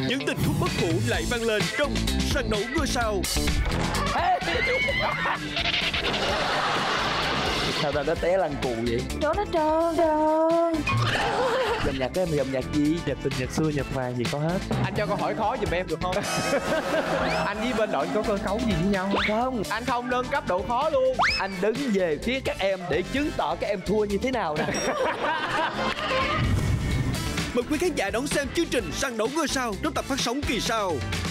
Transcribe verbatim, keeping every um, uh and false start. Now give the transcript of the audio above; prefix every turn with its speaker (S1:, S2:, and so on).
S1: những tình khúc bất hủ lại vang lên trong Săn đấu ngôi sao.
S2: Sao ta nó té lăn cù vậy?
S3: Chỗ nó trơn trơn.
S2: Dòng nhạc của em là dòng nhạc gì?
S4: Nhạc tình, nhạc xưa, nhạc vàng gì có hết.
S5: Anh cho câu hỏi khó giùm em được không? Anh với bên đội có cơ cấu gì với nhau
S2: Không,
S5: anh không nâng cấp độ khó luôn.
S2: anh đứng về phía các em để chứng tỏ các em thua như thế nào nè.
S1: Mời quý khán giả đón xem chương trình Săn đấu ngôi sao trong tập phát sóng kỳ sau.